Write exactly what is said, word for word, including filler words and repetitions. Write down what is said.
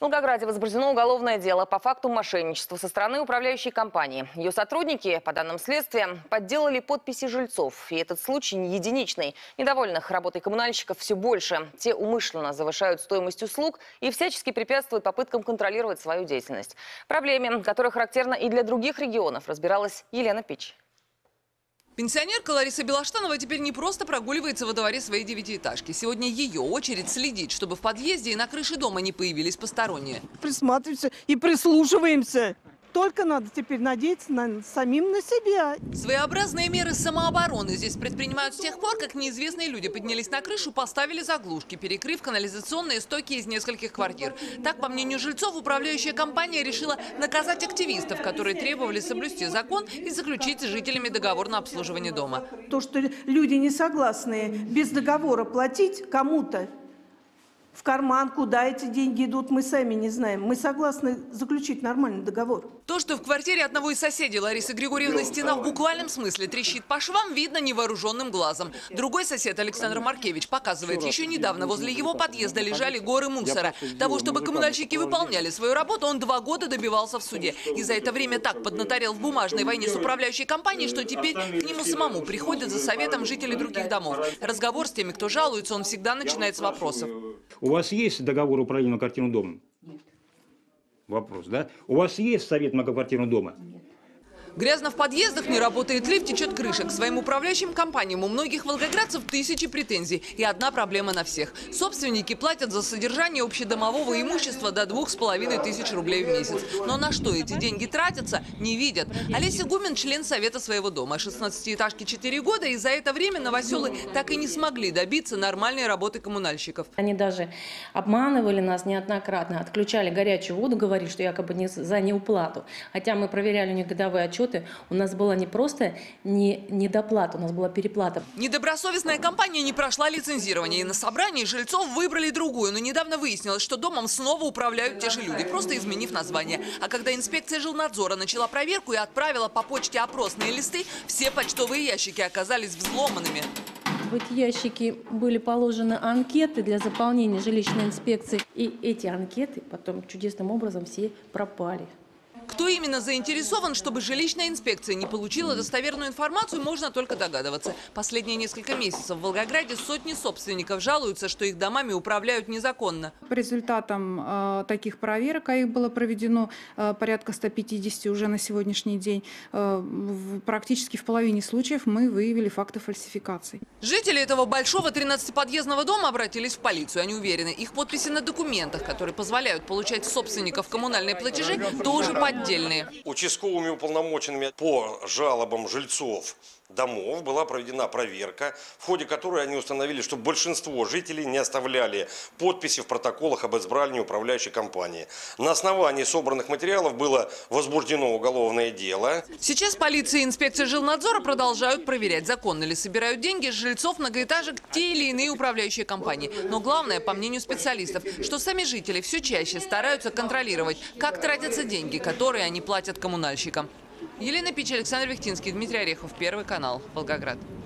В Волгограде возбуждено уголовное дело по факту мошенничества со стороны управляющей компании. Ее сотрудники, по данным следствия, подделали подписи жильцов. И этот случай не единичный. Недовольных работой коммунальщиков все больше. Те умышленно завышают стоимость услуг и всячески препятствуют попыткам контролировать свою деятельность. Проблеме, которая характерна и для других регионов, разбиралась Елена Пич. Пенсионерка Лариса Белоштанова теперь не просто прогуливается во дворе своей девятиэтажки. Сегодня ее очередь следить, чтобы в подъезде и на крыше дома не появились посторонние. Присматриваемся и прислушиваемся. Только надо теперь надеяться на, самим на себя. Своеобразные меры самообороны здесь предпринимают с тех пор, как неизвестные люди поднялись на крышу, поставили заглушки, перекрыв канализационные стоки из нескольких квартир. Так, по мнению жильцов, управляющая компания решила наказать активистов, которые требовали соблюсти закон и заключить с жителями договор на обслуживание дома. То, что люди не согласны без договора платить кому-то в карман, куда эти деньги идут, мы сами не знаем. Мы согласны заключить нормальный договор. То, что в квартире одного из соседей Ларисы Григорьевны стена в буквальном смысле трещит по швам, видно невооруженным глазом. Другой сосед, Александр Маркевич, показывает, еще недавно возле его подъезда лежали горы мусора. Того, чтобы коммунальщики выполняли свою работу, он два года добивался в суде. И за это время так поднаторел в бумажной войне с управляющей компанией, что теперь к нему самому приходят за советом жители других домов. Разговор с теми, кто жалуется, он всегда начинает с вопросов. У вас есть договор управления многоквартирным домом? Нет. Вопрос, да? У вас есть совет многоквартирного дома? Нет. Грязно в подъездах, не работает лифт, течет крыша. К своим управляющим компаниям у многих волгоградцев тысячи претензий. И одна проблема на всех. Собственники платят за содержание общедомового имущества до двух с половиной тысяч рублей в месяц. Но на что эти деньги тратятся, не видят. Олеся Гумен – член совета своего дома. шестнадцатиэтажке четыре года, и за это время новоселы так и не смогли добиться нормальной работы коммунальщиков. Они даже обманывали нас неоднократно, отключали горячую воду, говорили, что якобы не за неуплату. Хотя мы проверяли у них годовые отчеты. У нас была не просто не, недоплата, у нас была переплата. Недобросовестная компания не прошла лицензирование. И на собрании жильцов выбрали другую. Но недавно выяснилось, что домом снова управляют те же люди, просто изменив название. А когда инспекция жилнадзора начала проверку и отправила по почте опросные листы, все почтовые ящики оказались взломанными. В эти ящики были положены анкеты для заполнения жилищной инспекции. И эти анкеты потом чудесным образом все пропали. Кто именно заинтересован, чтобы жилищная инспекция не получила достоверную информацию, можно только догадываться. Последние несколько месяцев в Волгограде сотни собственников жалуются, что их домами управляют незаконно. По результатам э, таких проверок, а их было проведено э, порядка ста пятидесяти уже на сегодняшний день, э, в, практически в половине случаев мы выявили факты фальсификаций. Жители этого большого тринадцатиподъездного дома обратились в полицию. Они уверены, их подписи на документах, которые позволяют получать с собственников коммунальные платежи, тоже поддельные. Участковыми уполномоченными по жалобам жильцов домов была проведена проверка, в ходе которой они установили, что большинство жителей не оставляли подписи в протоколах об избрании управляющей компании. На основании собранных материалов было возбуждено уголовное дело. Сейчас полиция и инспекция жилнадзора продолжают проверять, законно ли собирают деньги с жильцов многоэтажек те или иные управляющие компании. Но главное, по мнению специалистов, что сами жители все чаще стараются контролировать, как тратятся деньги, которые они платят коммунальщикам. Елена Пич, Александр Вехтинский, Дмитрий Орехов, Первый канал, Волгоград.